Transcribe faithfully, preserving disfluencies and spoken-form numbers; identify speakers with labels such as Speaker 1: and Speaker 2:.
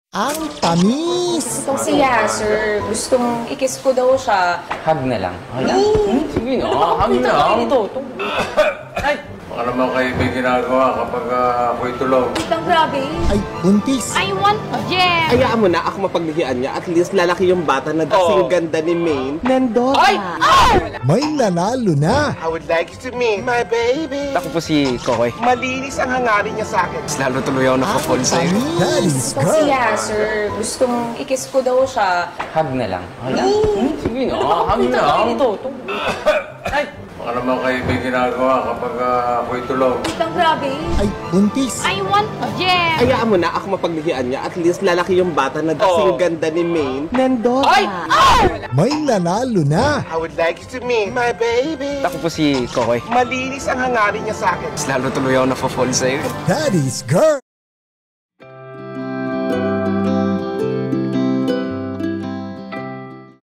Speaker 1: Ang tamis!
Speaker 2: Itong si Yasser, gustong ikis ko daw siya.
Speaker 3: Hug na lang. Hala? Hmm, sige na, hug na lang.
Speaker 2: Ito, ito.
Speaker 3: Ay!
Speaker 4: Baka naman kayo may ginagawa kapag uh, ako'y tulog.
Speaker 2: Itang grabe.
Speaker 1: Ay, buntis!
Speaker 5: I want jam!
Speaker 6: Hayaan mo na ako mapaglihian niya. At least lalaki yung bata na kasing ganda ni Maine. Mendoza.
Speaker 3: Ay!
Speaker 1: May nanalo na!
Speaker 6: I would like you to meet my baby.
Speaker 3: Ako po si Kokoy.
Speaker 6: Malinis ang hangarin niya sa akin.
Speaker 3: Lalo tuloy ako
Speaker 1: Ang
Speaker 3: nakapol sa'yo.
Speaker 1: tamis! That is
Speaker 2: Itong si
Speaker 1: girl!
Speaker 2: Yasser, gustong ikis ko daw siya.
Speaker 3: Hug na lang. Hala? Hmm, sige na, hug na lang.
Speaker 2: Ito, ito.
Speaker 3: Ay!
Speaker 4: Baka naman kayo may ginagawa kapag uh, ako'y tulog.
Speaker 2: Itang grabe.
Speaker 1: Ay, buntis!
Speaker 5: I want jam!
Speaker 6: Hayaan mo na ako mapaglihian niya. At least lalaki yung bata na kasing ganda ni Maine. Mendoza.
Speaker 3: Ay!
Speaker 1: May nanalo na!
Speaker 6: I would like you to meet my baby.
Speaker 3: Ako po si Kokoy.
Speaker 6: Malinis ang hangarin niya sa akin.
Speaker 3: Lalo tuloy ako nakapol sa'yo.
Speaker 1: That is girl!